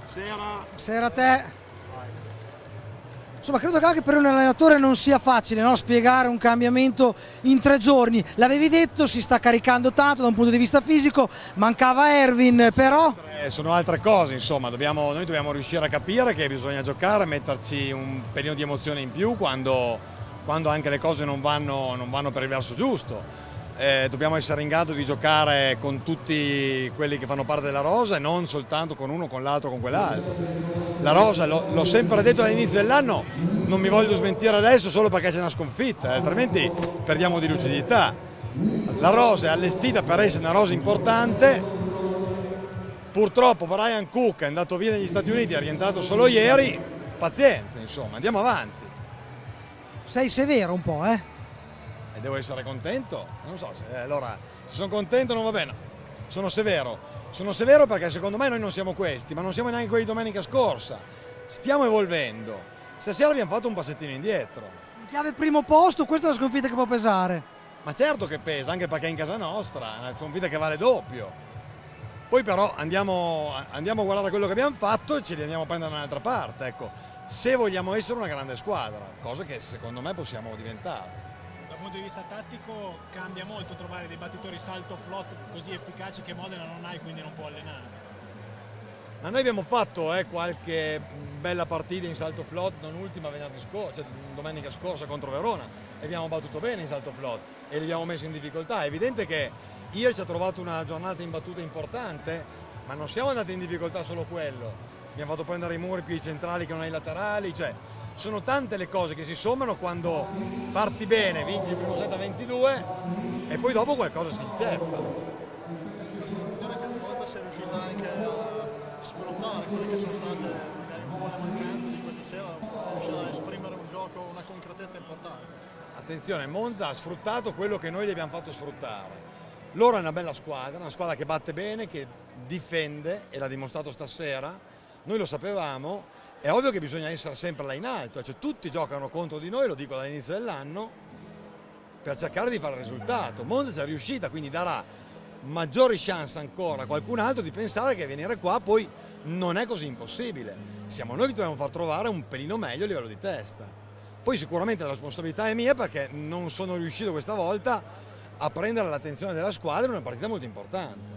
Sera a te. Insomma, credo che anche per un allenatore non sia facile, no? Spiegare un cambiamento in 3 giorni. L'avevi detto, si sta caricando tanto da un punto di vista fisico, mancava Erwin, però... Sono altre cose, insomma, noi dobbiamo riuscire a capire che bisogna giocare, metterci un pelino di emozione in più quando anche le cose non vanno per il verso giusto. Dobbiamo essere in grado di giocare con tutti quelli che fanno parte della rosa e non soltanto con uno, con l'altro, con quell'altro. La rosa, l'ho sempre detto all'inizio dell'anno, non mi voglio smentire adesso solo perché c'è una sconfitta, altrimenti perdiamo di lucidità. La rosa è allestita per essere una rosa importante. Purtroppo Brian Cook è andato via negli Stati Uniti, è rientrato solo ieri. Pazienza, insomma, andiamo avanti. Sei severo un po', eh? E devo essere contento? Non so, allora, se sono contento non va bene. Sono severo perché secondo me noi non siamo questi, ma non siamo neanche quelli di domenica scorsa. Stiamo evolvendo. Stasera abbiamo fatto un passettino indietro. In chiave primo posto, questa è una sconfitta che può pesare. Ma certo che pesa, anche perché è in casa nostra, è una sconfitta che vale doppio. Poi però andiamo a guardare quello che abbiamo fatto e ce li andiamo a prendere da un'altra parte, ecco. Se vogliamo essere una grande squadra, cosa che secondo me possiamo diventare. Dal punto di vista tattico cambia molto trovare dei battitori salto flot così efficaci che Modena non ha e quindi non può allenare. Ma noi abbiamo fatto qualche bella partita in salto flot, non ultima venerdì scorso, cioè domenica scorsa contro Verona, e abbiamo battuto bene in salto flot e li abbiamo messi in difficoltà. È evidente che ieri ci ha trovato una giornata in battuta importante, ma non siamo andati in difficoltà solo quello. Abbiamo fatto prendere i muri più ai centrali che non ai laterali, cioè sono tante le cose che si sommano quando parti bene, vinci il primo set a 22 e poi dopo qualcosa si inceppa. La sensazione che a volte sei riuscita anche a sfruttare quelle che sono state magari un po' le mancanze di questa sera, è riuscita a esprimere un gioco, una concretezza importante. Attenzione, Monza ha sfruttato quello che noi gli abbiamo fatto sfruttare. Loro è una bella squadra, una squadra che batte bene, che difende e l'ha dimostrato stasera. Noi lo sapevamo. È ovvio che bisogna essere sempre là in alto, cioè tutti giocano contro di noi, lo dico dall'inizio dell'anno, per cercare di fare il risultato. Monza ci è riuscita, quindi darà maggiori chance ancora a qualcun altro di pensare che venire qua poi non è così impossibile. Siamo noi che dobbiamo far trovare un pelino meglio a livello di testa. Poi sicuramente la responsabilità è mia perché non sono riuscito questa volta a prendere l'attenzione della squadra in una partita molto importante.